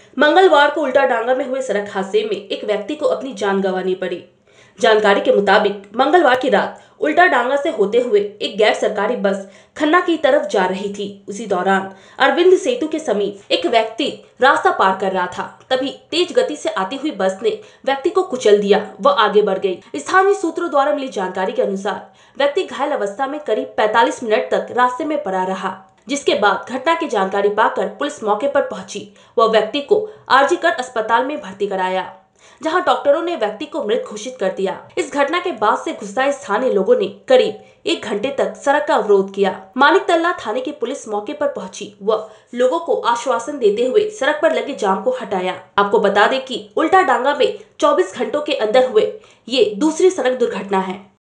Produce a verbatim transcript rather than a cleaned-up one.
मंगलवार को उल्टाडांगा में हुए सड़क हादसे में एक व्यक्ति को अपनी जान गंवानी पड़ी। जानकारी के मुताबिक मंगलवार की रात उल्टाडांगा से होते हुए एक गैर सरकारी बस खन्ना की तरफ जा रही थी। उसी दौरान अरविंद सेतु के समीप एक व्यक्ति रास्ता पार कर रहा था। तभी तेज गति से आती हुई बस ने व्यक्ति को कुचल दिया। वह आगे बढ़ गई। स्थानीय सूत्रों द्वारा मिली जानकारी के अनुसार व्यक्ति घायल अवस्था में करीब पैंतालीस मिनट तक रास्ते में पड़ा रहा, जिसके बाद घटना की जानकारी पाकर पुलिस मौके पर पहुंची। वह व्यक्ति को आरजीकर अस्पताल में भर्ती कराया, जहां डॉक्टरों ने व्यक्ति को मृत घोषित कर दिया। इस घटना के बाद से गुस्साए स्थानीय लोगों ने करीब एक घंटे तक सड़क का अवरोध किया। मानिकतल्ला थाने की पुलिस मौके पर पहुंची। वह लोगों को आश्वासन देते हुए सड़क पर लगे जाम को हटाया। आपको बता दें कि उल्टाडांगा में चौबीस घंटों के अंदर हुए ये दूसरी सड़क दुर्घटना है।